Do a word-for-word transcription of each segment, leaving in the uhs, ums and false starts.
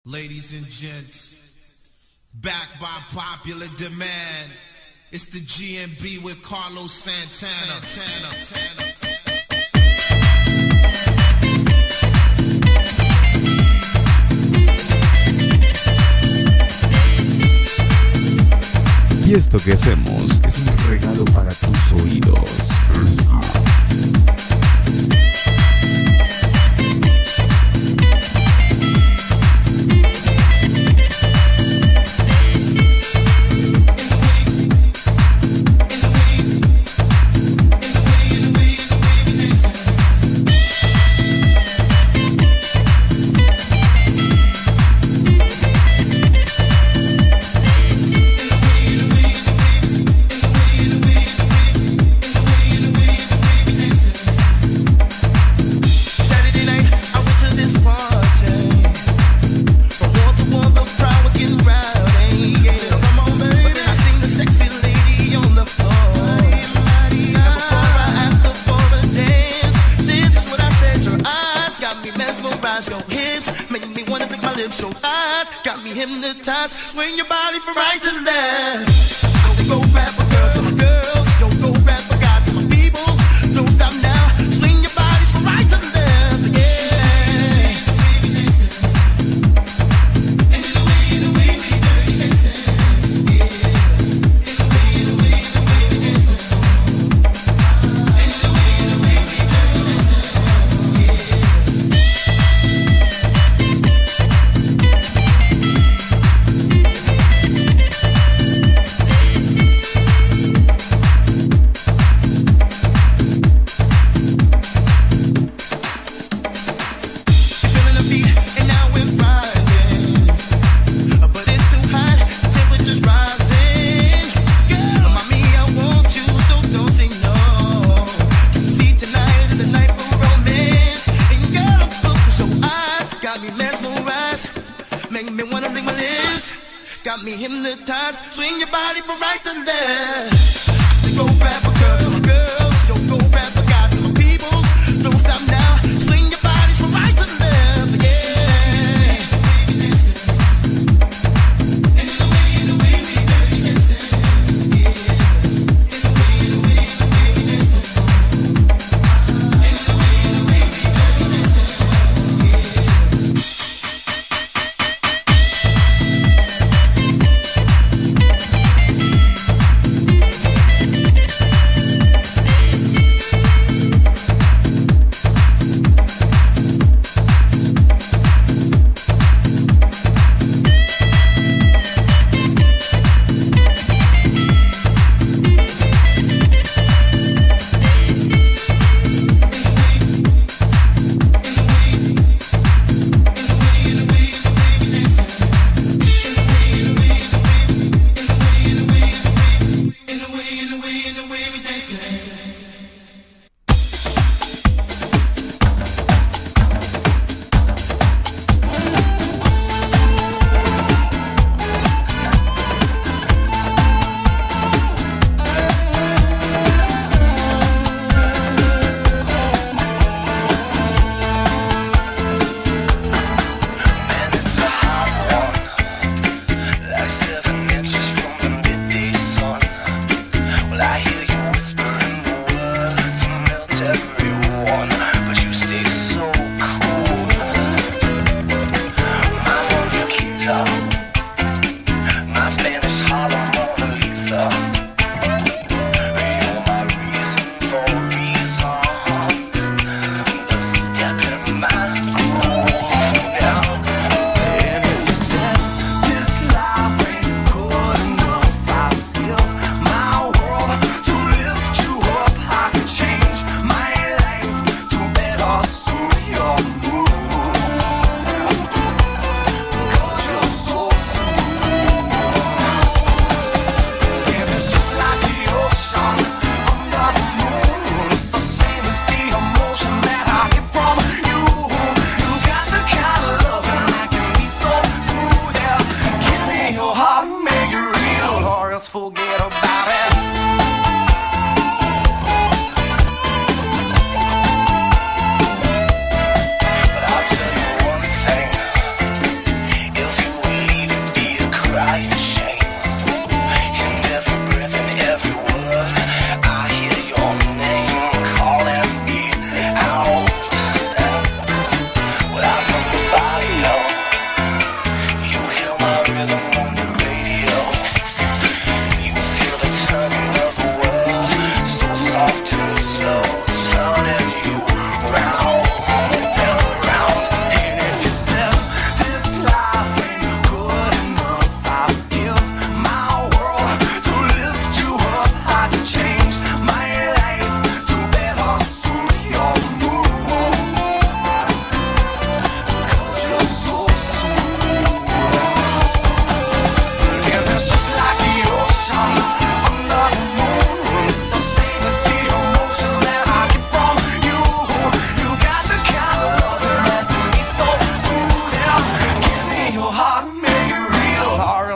Ladies and gents, backed by popular demand, it's the G M B with Carlos Santana. Santana, Santana, Santana. Y esto que hacemos es un regalo para tus oídos. Hypnotized, swing your body from right to left. I say go rap a girl to my girls, yo go rap a guy to my peoples. Don't stop now, swing your bodies from right to left, yeah. And the way, the way we dirty dancing, yeah. And the way, the way, the way we dancing, and the way, the way we dirty dancing, yeah. Got me hypnotized, swing your body from right to left. I say go rap a girl to my girls, yo go rap a guy to my peoples. Don't stop now, swing your bodies from right to left, yeah. And the way, the way we dirty dancing, yeah. And the way, the way, the way we dancing, and the way, the way we dirty dancing, yeah. Forget about it. But I'll tell you one thing,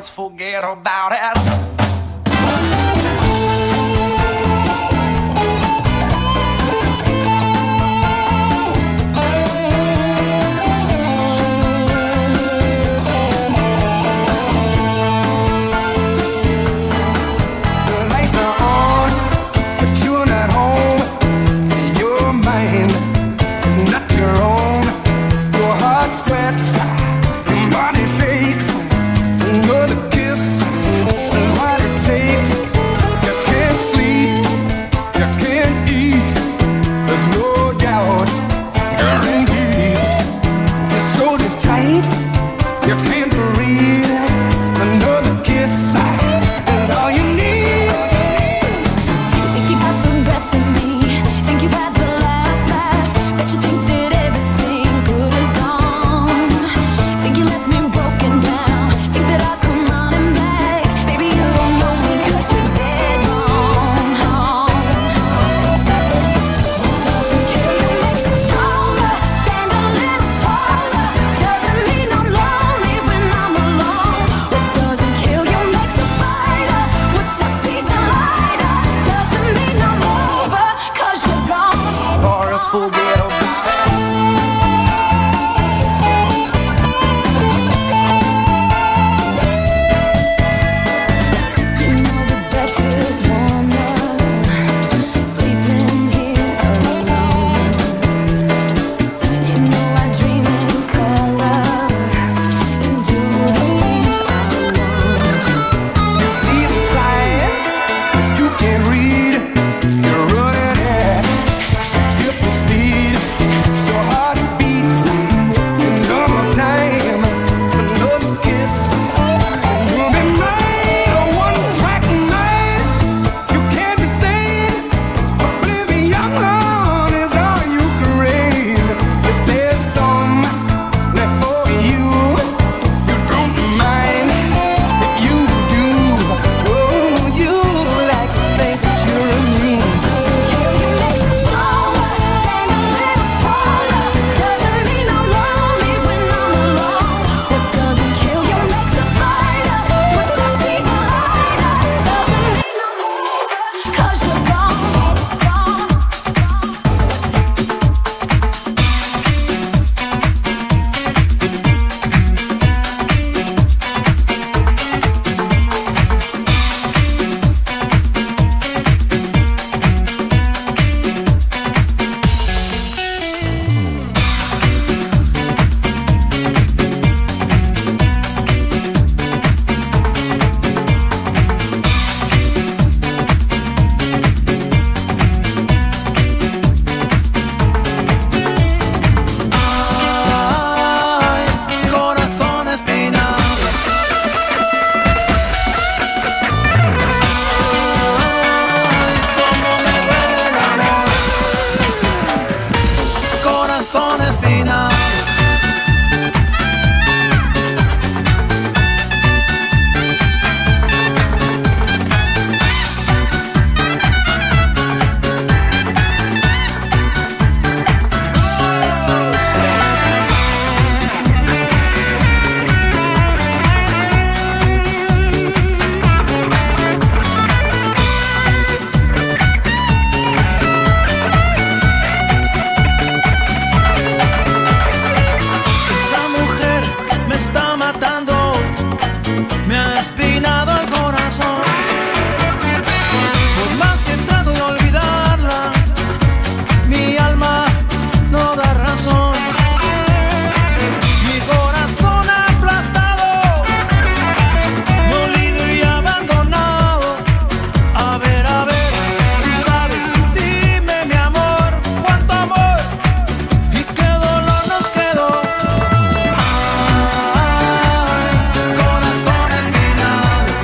else forget about it. Sweats, your body shakes, another kiss is what it takes. You can't sleep, you can't eat, there's no doubt you're in deep. Your throat is tight, you can't breathe, another kiss is all you need. Think you've had the best of me, think you've had the last laugh, bet you think that everything good is gone. Think you left me broken down, think that I'll come running back. Baby, you don't know me 'cause you're dead wrong. Doesn't kill you, makes it stronger. Stand a little taller. Doesn't mean I'm lonely when I'm alone. What doesn't kill you makes a fighter. What sucks even lighter. Doesn't mean I'm over 'cause you're gone. Or else forget about it. You know the bed feels warmer, sleeping here alone. You know I dream in color and do the things I want. You see the signs, but you can't read. You're running at different speed. Your heart beats another time, another kiss. You'll be mine, a one-track mind. You can't be sane. Oblivion is all you crave. If there's some left for you, you don't mind. But you do. Oh, you like to think that you're immune. Doesn't kill you, makes it stronger. Stand a little taller. Doesn't mean I'm lonely when I'm alone. What doesn't kill you makes a fighter. What sucks even lighter. Doesn't mean I'm over 'cause you're gone, gone, Ay, corazón espinado. Ay, cómo me duele el amor. Corazón espinado. Esa mujer me está matando, me ha espinado el corazón. Por más que trato de olvidarla, mi alma no da razón. Mi corazón aplastado, molido y abandonado. A ver, a ver, tú sabes, dime mi amor, cuánto amor y qué dolor nos quedó. Ay, corazón espinado.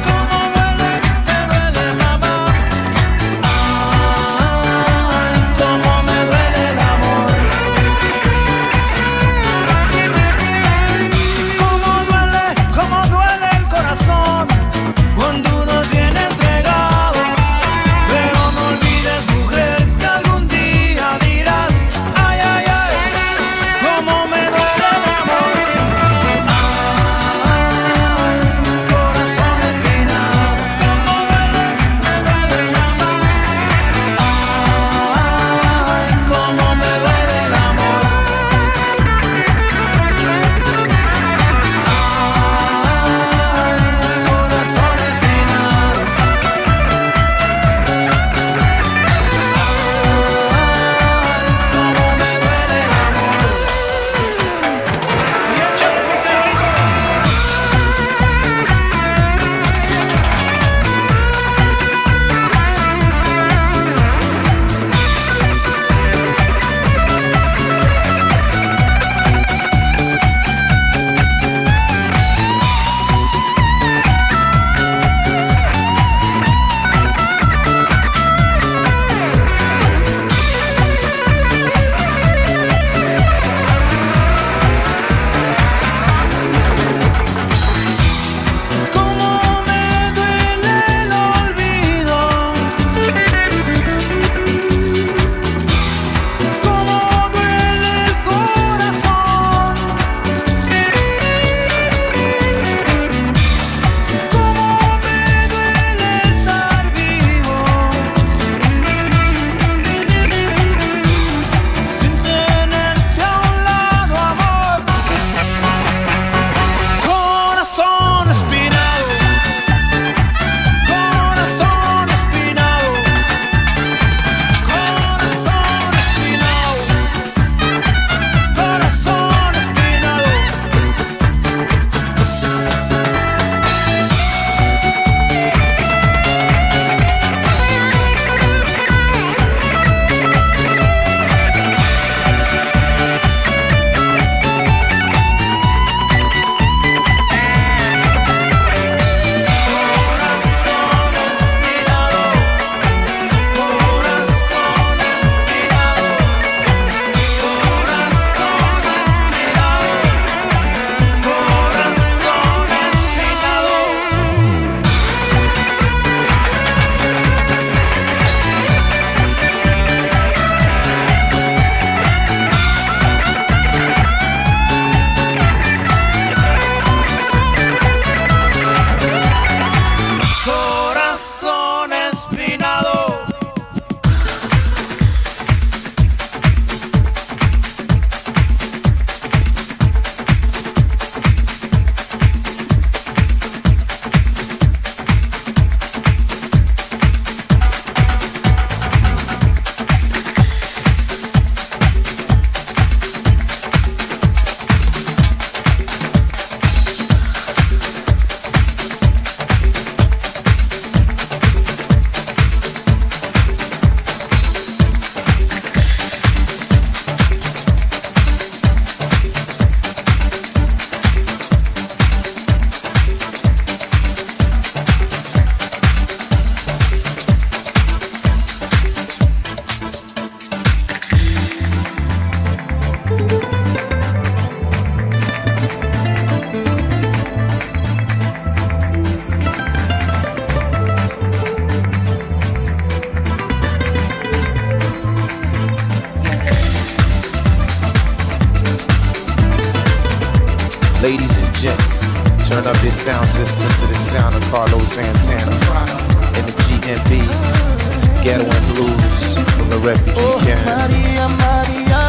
Turn up your sound system to the sound of Carlos Santana and the G M B, Ghetto and Blues from the refugee Oh, camp. Maria, Maria,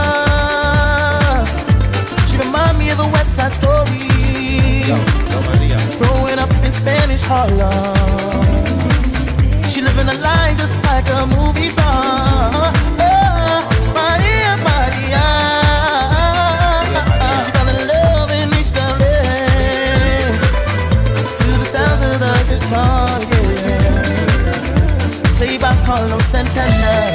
she remind me of the West Side Story. Yo, yo, Maria. Growing up in Spanish Harlem, she living a life just like a movie star. Oh, Maria, Maria, she fell in love in East L A to the sound of the guitar, yeah. Played by Carlos Santana.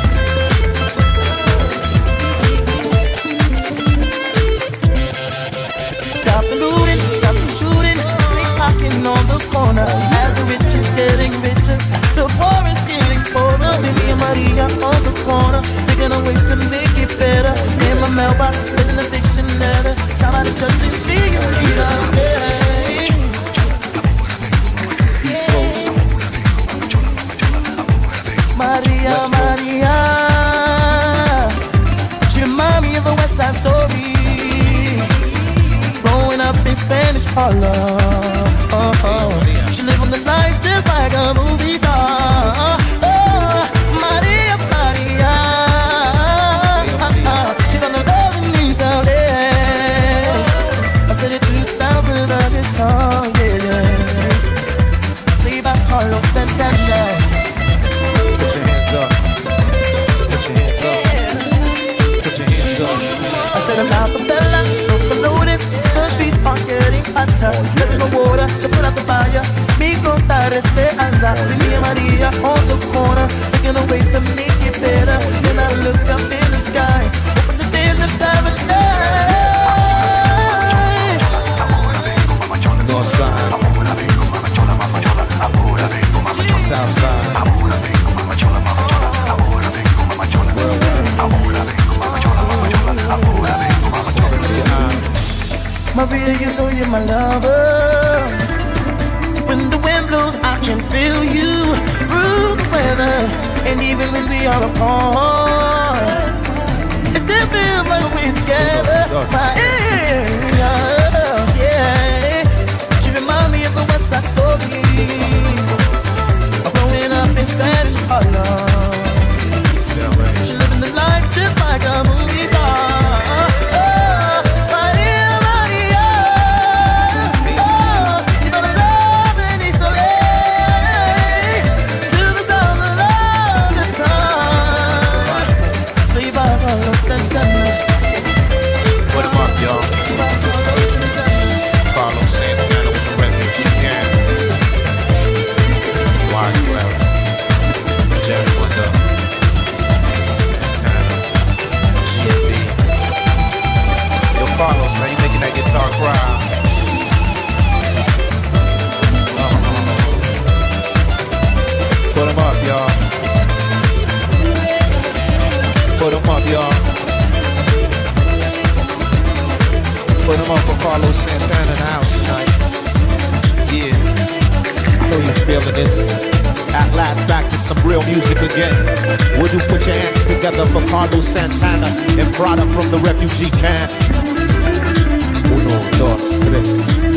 Stop the looting, stop the shooting, pickpocketing on the corner. As the rich is getting richer, the poor is getting poorer. See me and Maria on the corner, making a ways to make it better. In my mailbox, with an addiction letter. Somebody just to see you need us stay. East Coast. Maria, West Coast. Maria, she remind me of a West Side Story. Growing up in Spanish Harlem, oh, oh. She live on the life just like a movie star. Oh, Maria, Maria, she found the love in East L A. I said it to the sound of the guitar, yeah, yeah. Played by Carlos Santana. Put your hands up. Put your hands up. Put your hands up. I said I'm not the bella, don't follow this. The streets are getting hotter. There's no water to put out the fire. Me contar esperanza. See me and Maria on the corner, looking at ways to make it better. Then I look up in the sky, hoping the days of paradise. North side. South side. Maria, you know you're my lover. When the wind blows, I can feel you through the weather. And even when we are apart, it still feels like we're together. Maria, yeah. She remind me of the West Side Story. Growing up in Spanish Harlem, she living the life just like a movie star. Oh, Maria, Maria, oh, she fell in love in East L A to the sound of the guitar. Played by Carlos Santana. Put 'em up, y'all. Carlos Santana with the refugee camp. Wyclef, Jerry Wonder, Mister Santana, G M B. Yo, Carlos, man, you making that guitar cry. Uh-huh. Put 'em up, y'all. Put 'em up, y'all. Put 'em up for Carlos Santana in the house tonight. Yeah. I know you're feeling this. At last, back to some real music again. Would you put your hands together for Carlos Santana and product from the refugee camp? Uno, dos, tres.